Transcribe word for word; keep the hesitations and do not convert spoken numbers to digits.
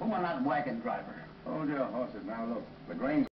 on that wagon driver. Hold your horses now. Look, the grain's